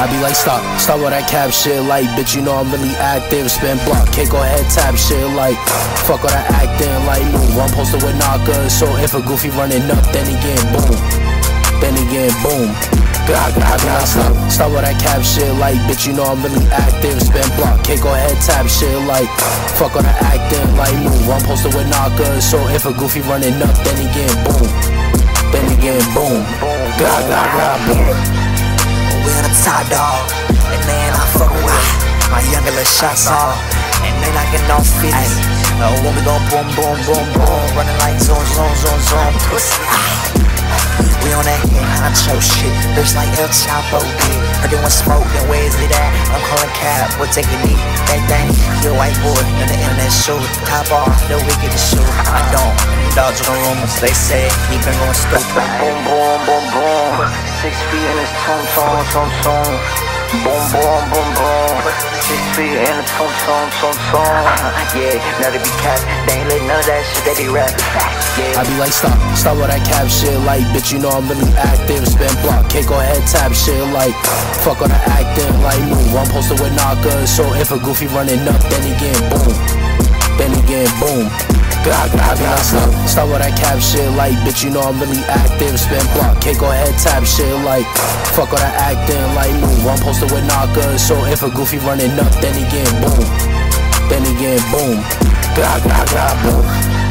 I be like, stop with that cap shit, like, bitch, you know I'm really active. Spin block, Kaco head tap shit, like, fuck all that acting, like, move. I'm posted with knockers, so if a goofy running up, then again, boom. Then again, boom. Stop with that cap shit, like, bitch, you know I'm really active. Spin block, Kaco head tap shit, like, fuck all that acting, like, move. I'm posted with knockers, so if a goofy running up, then again, boom. Then again, boom. Boom. We on the top, dog, and man, I fuck with my younger little shots off, and they knocking off 50. When we gon' boom, boom, boom, boom, running like zone, pussy. We on that hit honcho shit, bitch like El Chapo did. Heard they want smoke, then where is it at? I'm calling cab, we'll take a knee. Bang, you a white boy in the internet show. Top off, the wickedest shoe. I don't indulge in the rumors, they say he been going stupid. Boom, boom, boom, boom. 6 feet in his tum. Boom, boom, boom, boom. 6 feet in the tum. Yeah, now they be cat, they ain't let none of that shit, they be rap. Yeah. I be like, stop with that cap shit, like, bitch, you know I'm really active. Spin block, Kaco head tap shit, like, fuck all that acting, like, move. I'm posted with knockers, so if a goofy running up, then again, boom. Then again, boom. Stop with that cap shit, like, bitch, you know I'm really active. Spin block, Kaco head tap shit, like, fuck all that acting, like, move. I'm posted with knockers, so if a goofy running up, then again, boom. Then again, boom. Boom.